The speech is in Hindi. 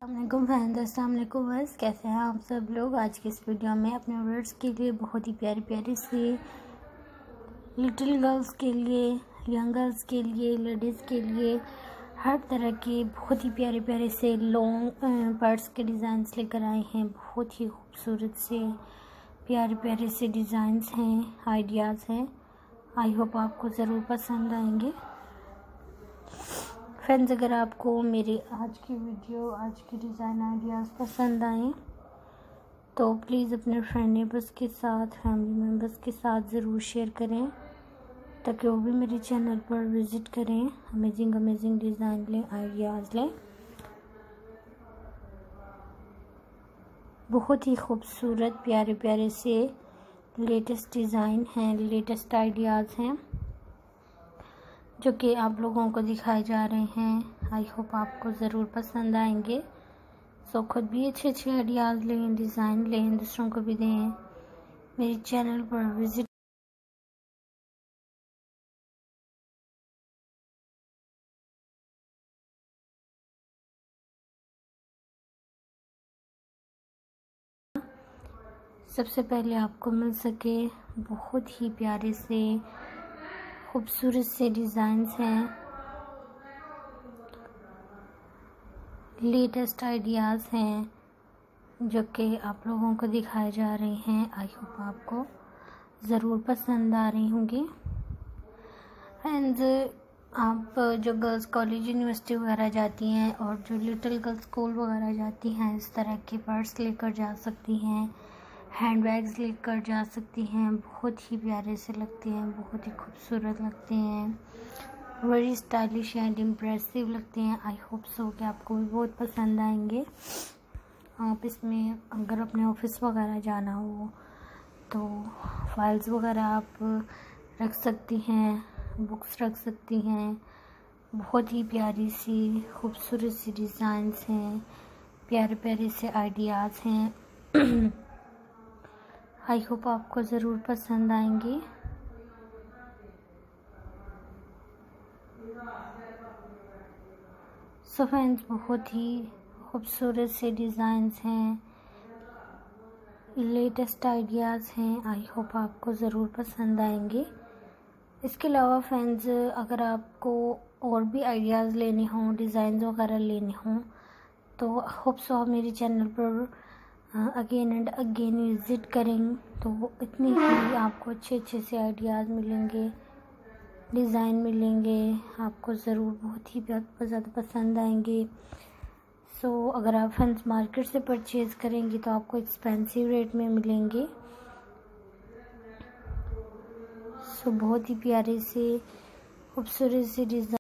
अस्सलामुअलैकुम फ्रेंड्स, अस्सलामुअलैकुम बस कैसे हैं आप सब लोग। आज की इस वीडियो में अपने व्यूअर्स के लिए बहुत ही प्यारी प्यारी सी लिटिल गर्ल्स के लिए, यंग गर्ल्स के लिए, लेडीज़ के लिए हर तरह के बहुत ही प्यारे प्यारे से लॉन्ग पर्स के डिज़ाइंस लेकर आए हैं। बहुत ही खूबसूरत से प्यारे प्यारे से डिज़ाइंस हैं, आइडियाज़ हैं। आई होप आपको ज़रूर पसंद आएंगे। फ्रेंड्स, अगर आपको मेरी आज की वीडियो, आज के डिज़ाइन आइडियाज़ पसंद आए तो प्लीज़ अपने फ्रेंड नेबर्स के साथ, फैमिली मेम्बर्स के साथ ज़रूर शेयर करें ताकि वो भी मेरे चैनल पर विज़िट करें, अमेजिंग डिज़ाइन लें, आइडियाज़ लें। बहुत ही खूबसूरत प्यारे प्यारे से लेटेस्ट डिज़ाइन हैं, लेटेस्ट आइडियाज़ हैं जो कि आप लोगों को दिखाए जा रहे हैं। आई होप आपको ज़रूर पसंद आएंगे। सो खुद भी अच्छे आइडियाज़ लें, डिज़ाइन लें, दूसरों को भी दें। मेरे चैनल पर विज़िट सबसे पहले आपको मिल सके बहुत ही प्यारे से खूबसूरत से डिज़ाइंस हैं, लेटेस्ट आइडियाज़ हैं जो कि आप लोगों को दिखाए जा रहे हैं। आई होप आपको ज़रूर पसंद आ रही होंगी। एंड आप जो गर्ल्स कॉलेज यूनिवर्सिटी वगैरह जाती हैं और जो लिटिल गर्ल्स स्कूल वगैरह जाती हैं, इस तरह के पर्स लेकर जा सकती हैं, हैंड बैग्स लेकर जा सकती हैं। बहुत ही प्यारे से लगते हैं, बहुत ही खूबसूरत लगते हैं, वेरी स्टाइलिश एंड इम्प्रेसिव लगते हैं। आई होप सो कि आपको भी बहुत पसंद आएंगे। आप इसमें अगर अपने ऑफिस वगैरह जाना हो तो फाइल्स वगैरह आप रख सकती हैं, बुक्स रख सकती हैं। बहुत ही प्यारी सी खूबसूरत सी डिज़ाइंस हैं, प्यारे प्यारे से आइडियाज़ हैं। आई होप आपको ज़रूर पसंद आएंगे। सो फ्रेंड्स, बहुत ही खूबसूरत से डिज़ाइंस हैं, लेटेस्ट आइडियाज़ हैं। आई होप आपको ज़रूर पसंद आएंगे। इसके अलावा फ्रेंड्स, अगर आपको और भी आइडियाज़ लेने हों, डिज़ाइन वगैरह लेने हों तो होप सो आप मेरे चैनल पर अगेन एंड अगेन विज़िट करें तो इतनी ही आपको अच्छे से आइडियाज़ मिलेंगे, डिज़ाइन मिलेंगे। आपको ज़रूर बहुत ही ज़्यादा पसंद आएंगे। सो अगर आप फ्रेंड्स मार्केट से परचेज़ करेंगी तो आपको एक्सपेंसिव रेट में मिलेंगे। सो बहुत ही प्यारे से खूबसूरत से डिज़ाइन